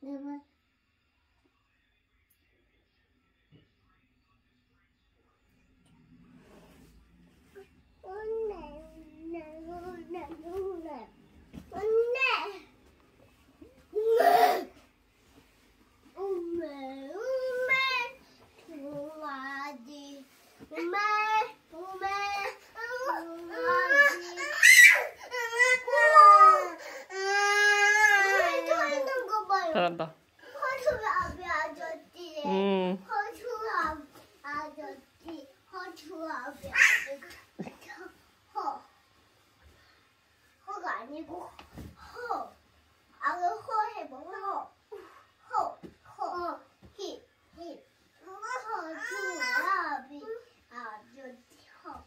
잘한다. 허수아비 아저씨. 허수아비 아저씨. 허가 아니고 허. 아그 허 해봐. 허. 힙. 허수아비 아저씨. 허.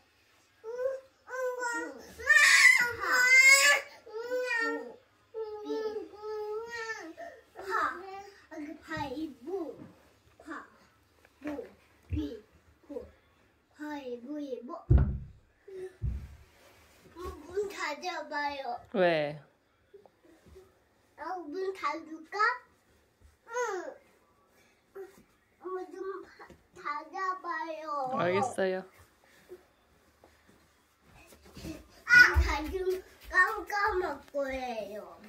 가위바위보. 문 닫아봐요. 왜? 문 닫을까? 응. 엄마 좀 닫아봐요. 알겠어요. 닫으면 깜깜할 거예요.